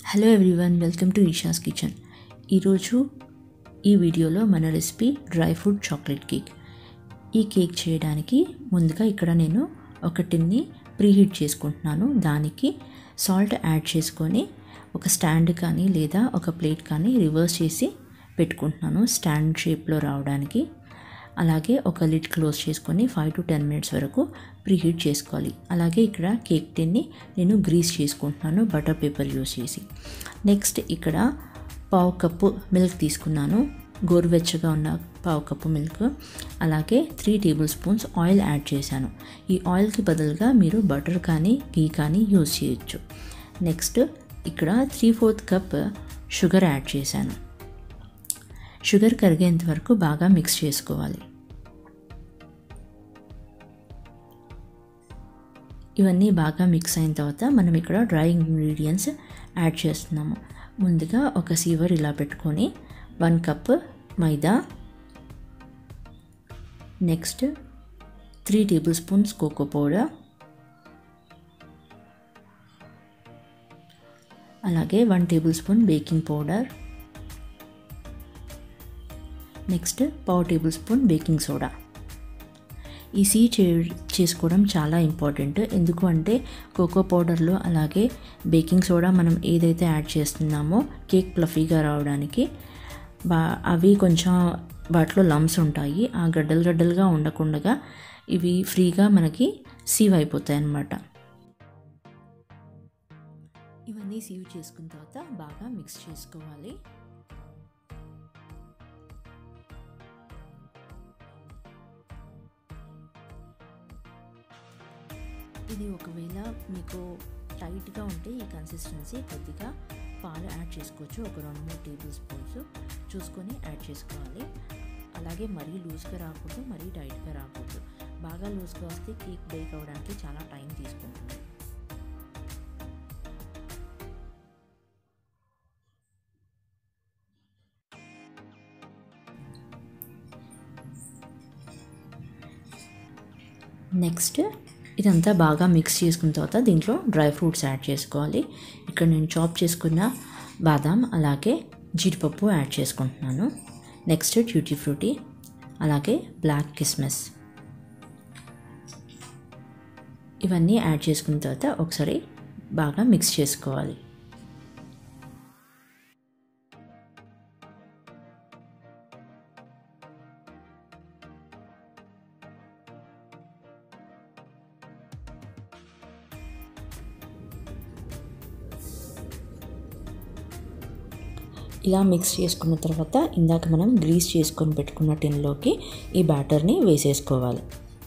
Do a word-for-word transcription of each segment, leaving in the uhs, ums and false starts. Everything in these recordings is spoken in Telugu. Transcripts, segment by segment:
Hello everyone, welcome to Eesha's kitchen. ఈరోజు ఈ వీడియోలో మన recipe dry fruit chocolate cake. ఈ కేక్ చేయడానికి ముందుగా ఇక్కడ నేను ఒక టిన్ని ప్రీహీట్ చేసుకుంటున్నాను. దానికి సాల్ట్ యాడ్ చేసుకొని ఒక స్టాండ్ కానీ లేదా ఒక ప్లేట్ కానీ రివర్స్ చేసి పెట్టుకుంటున్నాను స్టాండ్ షేప్లో రావడానికి. అలాగే ఒక లిడ్ క్లోజ్ చేసుకొని ఫైవ్ టు టెన్ మినిట్స్ వరకు ప్రీహీట్ చేసుకోవాలి. అలాగే ఇక్కడ కేక్ టిన్ని నేను గ్రీస్ చేసుకుంటున్నాను బటర్ పేపర్ యూస్ చేసి. నెక్స్ట్ ఇక్కడ పావు కప్పు మిల్క్ తీసుకున్నాను, గోరువెచ్చగా ఉన్న పావు కప్పు మిల్క్. అలాగే three tablespoons oil add చేశాను. ఈ ఆయిల్కి బదులుగా మీరు బటర్ కానీ గీ కానీ యూజ్ చేయొచ్చు. నెక్స్ట్ ఇక్కడ three fourth cup sugar add చేశాను. షుగర్ కరిగేంత వరకు బాగా మిక్స్ చేసుకోవాలి. ఇవన్నీ బాగా మిక్స్ అయిన తర్వాత మనం ఇక్కడ డ్రై ఇంగ్రీడియంట్స్ యాడ్ చేస్తున్నాము. ముందుగా ఒక సీవర్ ఇలా పెట్టుకొని one cup maida, next three tablespoons cocoa powder, అలాగే one tablespoon baking powder, next పావు టేబుల్ స్పూన్ బేకింగ్ సోడా. ఈ సీ చే చేసుకోవడం చాలా ఇంపార్టెంట్. ఎందుకు అంటే కోకో పౌడర్లో అలాగే బేకింగ్ సోడా మనం ఏదైతే యాడ్ చేస్తున్నామో కేక్ ప్లఫీగా రావడానికి బా అవి కొంచెం వాటిలో లమ్స్ ఉంటాయి. ఆ గడ్డలు గడ్డలుగా ఉండకుండా ఇవి ఫ్రీగా మనకి సీవ్ అయిపోతాయి అన్నమాట. ఇవన్నీ సీవ్ చేసుకున్న తర్వాత బాగా మిక్స్ చేసుకోవాలి. ఇది ఒకవేళ మీకు టైట్గా ఉంటే ఈ కన్సిస్టెన్సీ కొద్దిగా పాలు యాడ్ చేసుకోవచ్చు. ఒక రెండు మూడు టేబుల్ స్పూన్స్ చూసుకొని యాడ్ చేసుకోవాలి. అలాగే మరీ లూజ్గా రాకూడదు, మరీ టైట్గా రాకూడదు. బాగా లూజ్గా వస్తే కేక్ బేక్ అవ్వడానికి చాలా టైం తీసుకుంటుంది. నెక్స్ట్ ఇదంతా బాగా మిక్స్ చేసుకున్న తర్వాత దీంట్లో డ్రై ఫ్రూట్స్ యాడ్ చేసుకోవాలి. ఇక్కడ నేను చాప్ చేసుకున్న బాదాం అలాగే జీడిపప్పు యాడ్ చేసుకుంటున్నాను. నెక్స్ట్ ట్యూటీ ఫ్రూటీ, అలాగే బ్లాక్ కిస్మిస్. ఇవన్నీ యాడ్ చేసుకున్న తర్వాత ఒకసారి బాగా మిక్స్ చేసుకోవాలి. ఇలా మిక్స్ చేసుకున్న తర్వాత ఇందాక మనం గ్రీస్ చేసుకొని పెట్టుకున్న టిన్లోకి ఈ బ్యాటర్ని వేసేసుకోవాలి.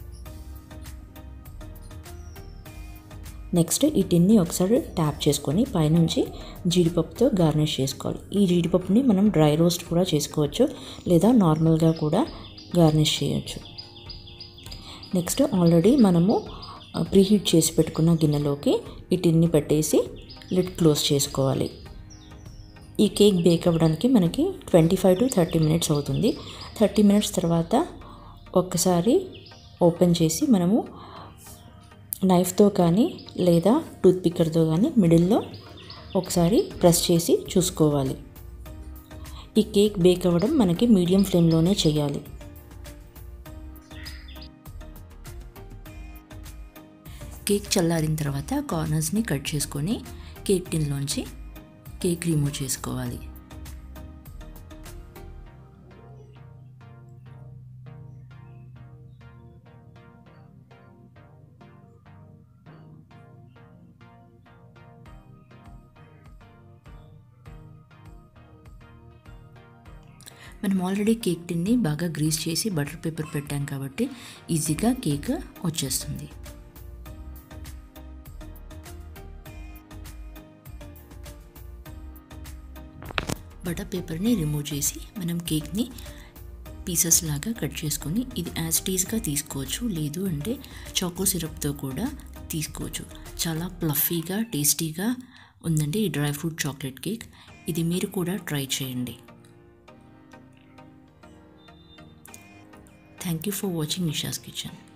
నెక్స్ట్ ఈ టిన్ని ఒకసారి ట్యాప్ చేసుకొని పైనుంచి జీడిపప్పుతో గార్నిష్ చేసుకోవాలి. ఈ జీడిపప్పుని మనం డ్రై రోస్ట్ కూడా చేసుకోవచ్చు లేదా నార్మల్గా కూడా గార్నిష్ చేయొచ్చు. నెక్స్ట్ ఆల్రెడీ మనము ప్రీహీట్ చేసి పెట్టుకున్న గిన్నెలోకి ఈ టిన్ని పెట్టేసి లిడ్ క్లోజ్ చేసుకోవాలి. ఈ కేక్ బేక్ అవ్వడానికి మనకి twenty five to thirty minutes అవుతుంది. థర్టీ మినిట్స్ తర్వాత ఒక్కసారి ఓపెన్ చేసి మనము నైఫ్తో కానీ లేదా టూత్ పిక్కర్తో కానీ మిడిల్లో ఒకసారి ప్రెస్ చేసి చూసుకోవాలి. ఈ కేక్ బేక్ అవ్వడం మనకి మీడియం ఫ్లేమ్లోనే చేయాలి. కేక్ చల్లారిన తర్వాత కార్నర్స్ని కట్ చేసుకొని కేక్ టిన్లోంచి కేక్ రిమూవ్ చేసుకోవాలి. మనం ఆల్రెడీ కేక్ టిన్ని బాగా గ్రీస్ చేసి బటర్ పేపర్ పెట్టాం కాబట్టి ఈజీగా కేక్ వచ్చేస్తుంది. బటర్ పేపర్ని రిమూవ్ చేసి మనం కేక్ని పీసెస్ లాగా కట్ చేసుకొని ఇది యాజ్ టీజ్గా తీసుకోవచ్చు, లేదు అంటే చాకో సిరప్తో కూడా తీసుకోవచ్చు. చాలా ప్లఫీగా టేస్టీగా ఉందండి ఈ డ్రై ఫ్రూట్ చాక్లెట్ కేక్. ఇది మీరు కూడా ట్రై చేయండి. Thank you for watching Eesha's kitchen.